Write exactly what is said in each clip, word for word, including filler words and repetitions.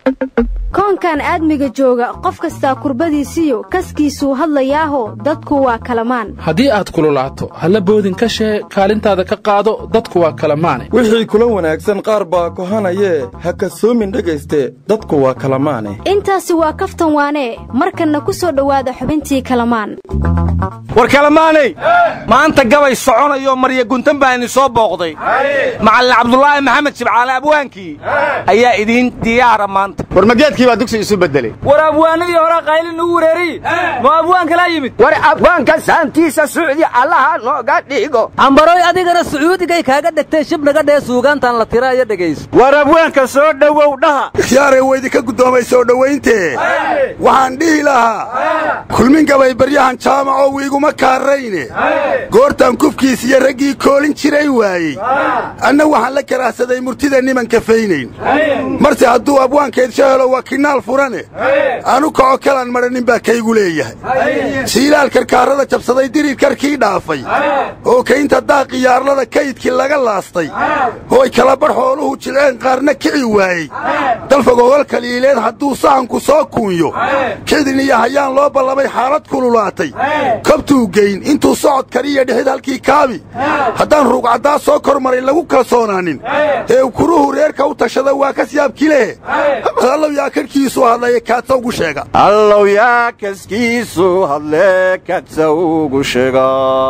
koonkan aadmiga jooga qof kasta kurbadiisiyo kaskiisuu hadlayaaho dadku waa kalamaan haddii aad kululaato halla boodin ka shee kaalintaada ka qaado dadku waa kalamaane wixii kula wanaagsan qaar baa kohanayee ha kasoomin dhegayste dadku waa kalamaane intaasi waa kaftan waane markanna ku soo dhowaada xubintii kalamaan war kalamaanay maanta gabay soconayo marya guntan baan soo booqday macallin cabdullaahi maxamed shibcaale abwaankii ayaa idin diyaara maanta war mageedkii baa dugsi isu bedelay war abwaanadii hore qaylin ugu wareeri ma abwaan kala yimid war abwaanka saantiisa suudi allaha nooga dhigo ambaroy adigana sacuudigay kaaga dhigtay shib naga dhee suugaantan la tiraayo dhagayso war abwaanka soo dhawow dhaha khiyaaray weydi ka gudoomay soo dhawayntii waxaan dhihi lahaa kulmin gabay baryahan jaamaco wiiguma kaarayne goortan kufkiis iyo raggii koolin jiray waayey anna waxaan la karaahsaday murtida niman kafaynayn marse hadduu abwaankeed shahelo waa kinaal furane anu kaco kalaan madhanin baa kaygu leeyahay shiilaal karkaarada jabsaday dirir karkii dhaafay oo kaynta daaqi yaarlada kaydkii laga laastay hooy kala badh xooluhu jilceen qaarna kici waayey dalfagogol kaliileed hadduu sahanku soo kuunyo kidin iyo hayaan loo ballamay xaalad kululaatay kabtuu geyn intuu socod kariya dhixid halkii kaabi haddaan ruugcaddaa soo kor maray lagu kalsoonaanin ee ukuruhu reerka u tashada waa ka siyaabki lehe allow yaa karkiisu hadlaye kaadsa ugu sheega allow yaa kaskiisu hadlee kaadsa ugu sheega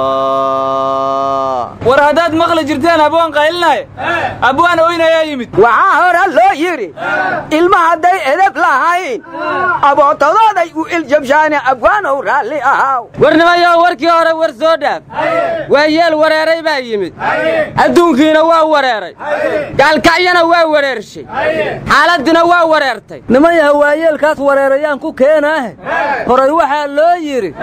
war haddaad maqli jirteen abwaan qaylinaaye abwaan oynayaa yimid waxaa hore loo yidhi ilma hadday edeb lahayn abootadooday u iljabshaane abwaanow raalli ahaaw warnimayo warkii hore war soo dhaaf waa yeel wareeray baa yimid adduunkiina waa wareeray gaalkacyana waa wareershay xaaladina waa wareertay nimayaha waayeelkaas wareerayaan ku keenaahe horay waxaa loo yidhi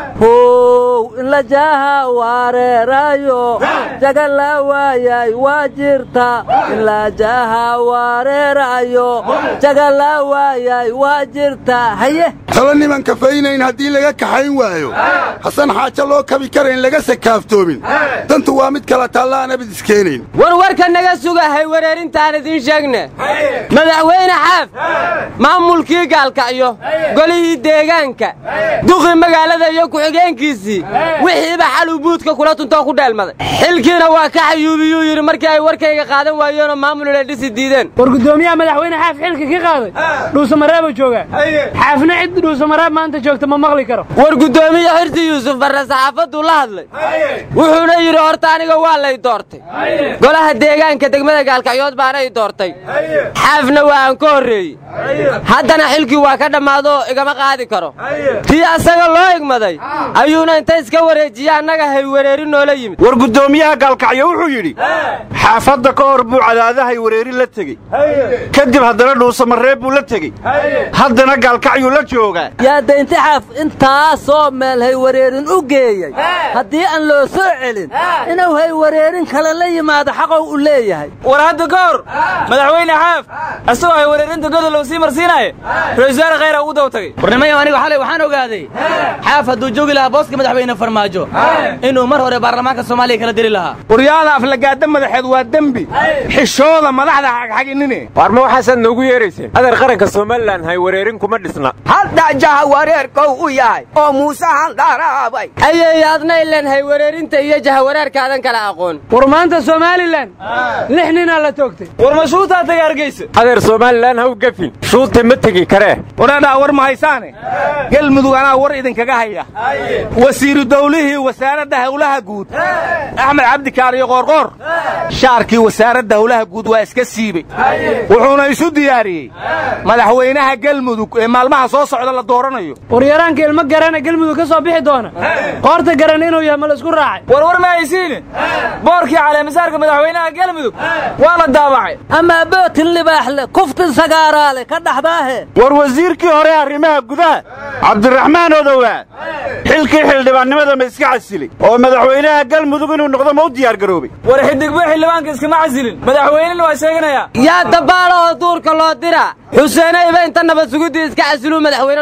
how in la jaaha wareerayo jaga la waayay waa jirta in la jaaha wareerayo jaga la waayay waa jirta haye tala niman kafaynayn haddii laga kaxayn waayo xasan xaajo loo kabi karayn laga sakaaftoomin dantu waa mid kala taalla bid iskeenayn warwarka naga sugahay wareerintaan idin sheegne madaxweyne xaaf maamulkii gaalkacyo golihii deegaanka duqii magaalada iyo ku-xigeenkiisii wixiiba xaluu buudka kula tuntoo ku dheelmaday xilkiina waa ka xayuubiyuu yidhi markii ay warkayga qaadan waayeenoo maamulula dhisi diideen war gudoomiyaha madaxweyne xaaf xilka ka qaaday dhuusamareebuu joogaa xaafna cid dhuusamareeb maanta joogta ma maqli karo war gudoomiye xirsi yuusuf barre saxaafaduu la hadlay wuxuuna yidhi horta aniga waa lay doortay golaha deegaanka degmada gaalkacyood baanay doortay xaafna waa aan ka horreeyey haddana xilkii waa ka dhammaadoo igama qaadi karo tii asaga loo igmaday ayuuna inta iska wareejiya annaga hay wareeri noola yimid war gudoomiyaha gaalkacyo wuxuu yidhi xaafadda ka hor buu cadaadahay wareeri la tegey kadib haddana dhuusamareeb buu la tegey haddana gaalkacyuu la joogaa yaa daynti xaaf intaasoo meel hay wareerin u geeyey haddii aan loo soo celin inuu hay wareerin kale la yimaado xaqow u leeyahay war hadda ka hor madaxweyne xaaf asagoo hay wareerinta godol sii marsiinaaye ra-iisul wasaare khayra ugu daw tagay warnimayo aniga xalay waxaan ogaaday xaaf hadduu joogi lahaa booska madaxweyne farmaajo inuu mar hore baarlamaanka soomaaliya kala diri lahaa waryaada aflagaada madaxeed waa dembi xishooda madaxda xagxaginine war ma waxaasaad noogu yeerayseen adeer qaranka somalilan hay wareerin kuma dhisna hadda jaha wareerkow u yahay oo muuse handhaaraabay ayay adna ilan hay wareerinta iyo jaha wareerkaadan kala aqoon war maanta somalilan lix ninaa la toogtay war ma shuutaa tagay hargeysa adeer somalilan ha u gafin shuuta ma tegi karee waraadhaa war ma haysaane galmudug anaa war idinkaga haya wasiiru dawlihii wasaaradda howlaha guud axmed cabdikaar iyo qoorqoor shaarkii wasaaradda howlaha guud waa iska siibey wuxuuna isu diyaariyey madaxweynaha galmudug ee maalmaha soo socda la dooranayo waryaraanka ilmo garana galmudug ka soo bixi doona qoorta garan inuu yahay ma la isku raacay war war ma haysiine boorkii caleemasaarka madaxweynaha galmudug waa la daabacay ama bootin libaaxle kuftin sagaaraale ka dhaxdaahe war wasiirkii hore arrimaha gudaha cabdiraxmaan odowaa xilkii xildhibaannimada ma iska casilay oo madaxweynaha galmudug inuu noqdo ma u diyaar garoobay war xidigba xildhibaanka iskama casilin madaxweynena waa sheeganayaa yaa dabaalo oo duurka loo dira xuseenayba inta nabad sugidii iska casiluu madaxweyne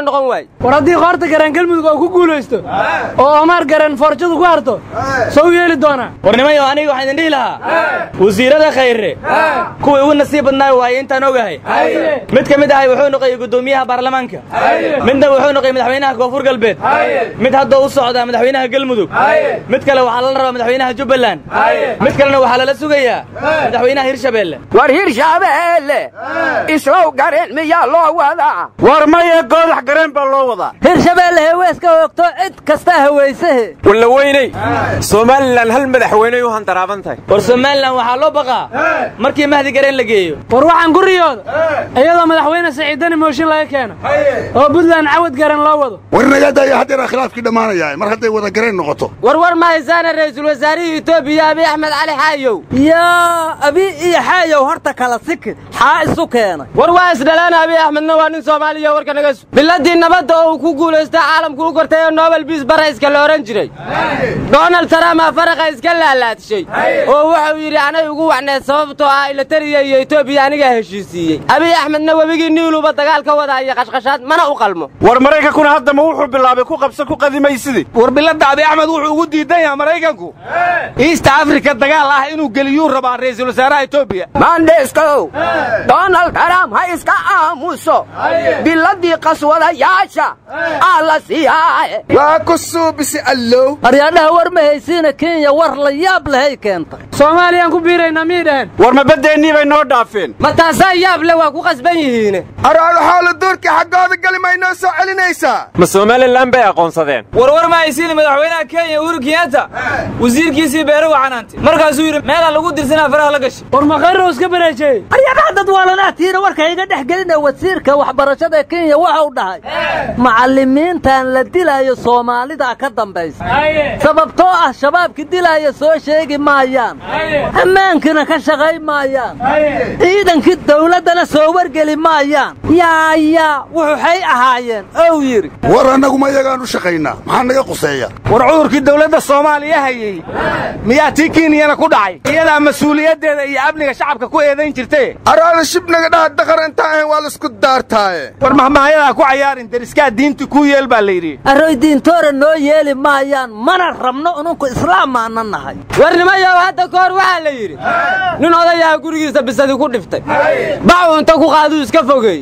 noqon waay war haddii qoorta garan galmudug oo ku guulaysto oo Omar garan forjadu ku harto soo yeeli doona warnimayo aniga waxaan idin dhihi lahaa wasiirada khayre kuwii ugu nasiib badnaa waay intaan ogahay mid ka mid ah wuxuu noqday gudoomiyaha baarlamaanka midna wuxuu noqday madaxweynaha koonfur galbeed mid hadda u socda madaxweynaha galmudug mid kale waxa la rabaa madaxweynaha Jubbaland mid kalena waxa la sugayaa madaxweynaha Hirshabeelle war Hirshabeelle isoo garan miyaa loo wadaa war maya goodax garan baa loo wadaa Hirshabeelle heeska ogto cid kasta hawaysahe wala weynay Soomaaliland hal madaxweyne u handaraabantahay war Soomaaliland waxa loo baqaa markii mahdi garan la geeyo war waxaan guriyooda iyadoo madaxweyne Saciidani mooshin laga keeno oo Puntland cawad garan loo wado war naga daaya hadda khilaafkii dhamaanaya mar hadday wada garan noqoto war war ma haysan ra'iisul wasaarihi Itoobiya Abiy Ahmed Ali Xaayow ya Abiy iyo Xaayow horta kala sikid xaa isu keenay war waa isdhalaan Abiy Ahmedna waa nin Soomaaliya warka naga biladii nabadda oo ku guuleystay caalamku u kortay Nobel Peace Prize ka la oran jiray Donald Trump faraqa iska laalaadshay oo wuxuu yiri anay ugu wacnay sababtoo ah ila tariya iyo Itoobiya aniga heshiisiyay Abiy Ahmedna wabigi niiluba dagaalka wadaaya qashqashaad mana u qalmo war Mareykankuna hadda ma wuxuu bilaabay ku qabso ku qadimaysidii war bilada Abiy Ahmed wuxuu ugu diidan yahay Mareykanku East Africa dagaal ah inuu geliyo rabaa ra'iisul wasaaraha Itoobiya Mandesko Donald Trump ha iska aamuso biladii qaswada yaasha alla siyaa waa ku suubisi allow aryaadaha war ma haysiina Kenya war la yaab lahay keenta Soomaaliyan ku biirayna miidhan war ma badeeni bay noo dhaafeen ma taasa yaab le waa ku qasban yihiin araado xaal doorka xaqooda galimayno soo celinaysa ma Soomaaliland bay aqoonsadeen war war ma haysiina madaxweynaha Kenya Uhuru Kenyatta wasiirkiisii beero waxanaantay markaasuu yiri meel lagu dirsanaa faraha la gashay war ma khayr iska bareejay aryaadaha dad walanaatiina warka iga dhaxgelina wasiirka waxbarashada Kenya waxa uu dhahay macallimiintan la dilayo Soomaalida ka dambaysa sababtoo ah shabaabki dilaya soo sheegi maayaan amaankina ka shaqay maayaan ciidankii dawladana soo wargeli maayaan yaa yaa waxay ahaayeen oo yiri war anagu ma yagaan u shaqaynaa maxaa naga quseeya war cudurkii dawladda Soomaaliya hayay miyaa tii Kenya ku dhacay iyada mas'uuliyadeeda iyo amniga shacabka ku eedayn jirtay araada shibnaga dhaad qarantaa waa la isku daartaaye war mahmaayada ku cayaarin dariska diinta ku yeel baa leeyri aroy diintoora noo yeeli maayaan mana rabno unku islaam aanan nahay warnimayo hadda koor waxa la yiri nin odayaa gurigiisa bisadi ku dhiftay baa inta ku qaadu iska fogay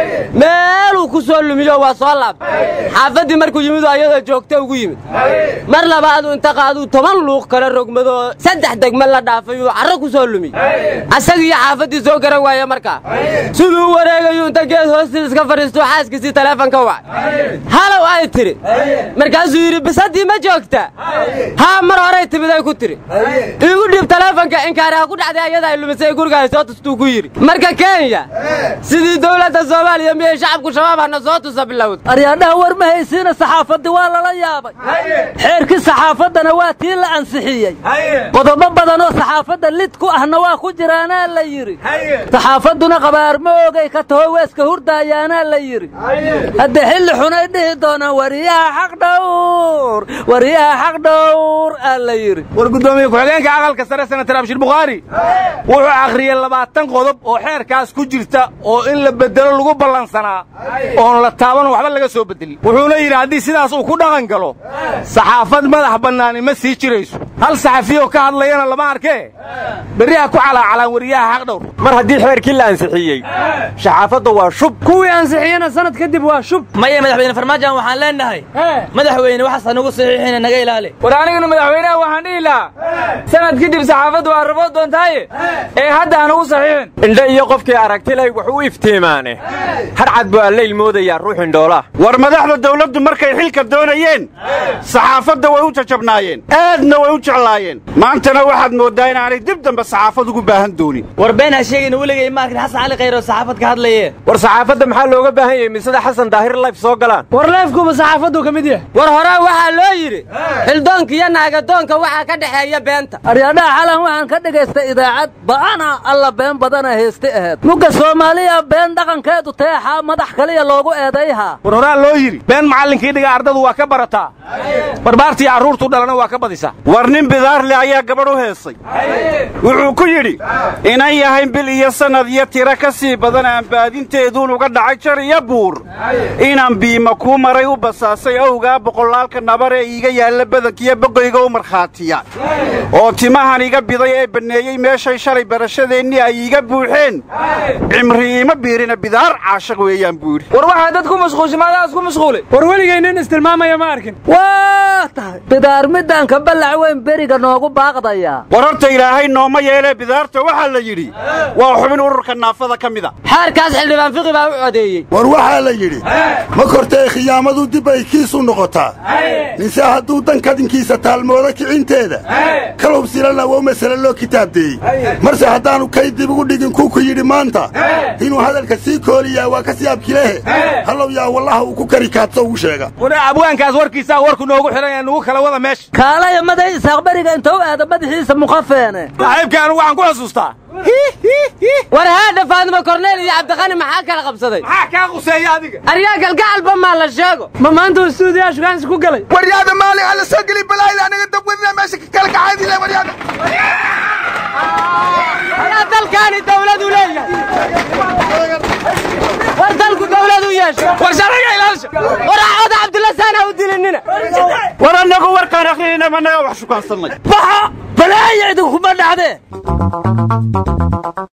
meel uu ku soo lumiyo waa soo laab xaafadii markuu yimid ayada joogtay ugu yimid mar labaad inta qaadu toban luuq kala rogmado saddex degme la dhaafay oo carro ku soo lumi asaga iyo xaafadii soo garan waaya marka sidoo wareegayo inta geed hoostiisa iska fariisto xaaskiisii telefoonka waa halo ay tiri markaasuu yiri bisadii ma joogta ha mar hore timiday ku tiri igu dhib telefoonka in kaaraha ku dhacday ayada ay lumisay guriga soo tustuu ku yiri marka Kenya sidii dawladda Soomaaliya miyay shacabku shabaabana soo tusa bilowd aryaadaha war ma haysiina saxaafadii waa la yaabay xeerkii saxaafadana waa tii la ansixiyay qodobo badan oo saxaafadda lid ku ahna waa ku jiraana la yiri saxaafaduna qabaar ma ogay ka taho weeska hurdaayaana la yiri hadda xilli xunay dhihi doona wariyaha xaq dhawr wariyaha xaq dhawr la yiri war gudoomiye ku xigeenka aqalka sare senator Abshir Bukhari wuxuu akhriyay labaatan qodob oo xeerkaas ku jirta oo in la bedelo lagu balansanaa oo la taaban waxba laga soo bedeli wuxuuna yiri hadii sidaas uu ku dhaqan galo saxaafad madax bannaan ma sii jirayso hal saxafiyo ka hadlayana lama arkay bariya ku cala calan wariyaha xaq dhawr mar hadii xeerkii la ansixiyay saxaafadda waa shub kuwii ansixiyana sanad kadib waa shub maya madaxweyne farmaajo waxaan leenahay madaxweyne waxa nagu saxiixina naga ilaali war aniguna madaxweynaha waxaan dhihi lahaa sanad kadib saxaafaddu waa rabo doontaay ee hadda aan ugu saxiixin indha iyo qofkii aragti leh wuxuu iftiimaane harcad baa leyl moodaya ruux indhoola war madaxda dawladdu markay xilka doonayeen saxaafadda way u jajabnaayeen aadna way u jeclaayeen maantana waxaad moodaa inaanay dib dambe saxaafad ugu baahan doonin war been ha sheegin weligay ma arkin xasan cali khayro saxaafad ka hadlaye war saxaafadda maxaa looga baahan yahay misada xasan daahir live soo galaan war live-kuba saxaafaddu ka mid yahay war hore waxa loo yiri xildoonka iyo naagadoonka waxa ka dhaxeeya beenta aryaadaha xalan waxaan ka dhigaystay idaacad baana alla been badana heestay ahayd muga Soomaaliya been dhaqan macalinkeedu teexa madax kaliya loogu eedayha war horaa loo yidhi been macallinkii dhiga ardadu waa ka barataa barbaartii carruurtu dhalana waa ka badisaa war nin bidaarle ayaa gabadh u heesay wuxuu ku yidhi inan yahayn bil iyo sannad iyo tiro ka sii badan aan baadinteeduun uga dhacay jar iyo buur inaan biima kuu maray u basaasay owgaa boqolaalka nabar ee iiga yaalla badankiyo boqoyga u markhaatiya oo timahan iga biday ee banneeyey meeshay shalay barashadeennii ay iiga buuxeen cimri iima biirina bidaar caashaq weeyaan buu yidhi war waxaa dad ku mashquulshay maadaas ku mashquulay war weligay nin istilmaamaya ma arkin waa tahay bidaar middaanka ballac weyn beriga noogu baaqdaya war horta ilaahay nooma yeelee bidaarta waxaa la yidhi waa xubin ururka naafada ka mida xeerkaas xildhibaan fiqi baa u codeeyey war waxaa la yidhi ma kortee khiyaamadu dib ay kiisu noqotaa ninse hadduu dan kadinkiisa taalmooda kicinteeda kalhubsilana wow masale loo kitaabdeeyey marse haddaannu kay dib ugu dhigin kuku yidhi maanta inuu hadalka sii kooliyaa waa ka siyaabkilehe hallow yaa wallaha uu ku kari kaadso ugu sheega wara abwaankaas warkiisaa warku noogu xidhan ee nugu kala wada meesha kaalaya maday isaaq beriga intou aada madaxiisa muqafeene saaxiibka anugu waxaan ku xusuustaa war haadha faadimo korneel iyo cabdiqani maxaa kala qabsaday maxaa kaa quseeya adiga aryaa galgacalba maa la sheego ma maanta uu stuudiyaa shugaansi ku galay waryaada maalin alla soo geli balaayda aniga dabwadina meesha ka kala kacaydile waryaada ayaa dalkaani dawladu leeyahay war dalku dawladu yeesho war sharciga ilaasha war cawda cabdulla saana u dilinina war annagu warkaan akhriyayna managa wax shukaansanay baxa balaaya idinkuma dhacdee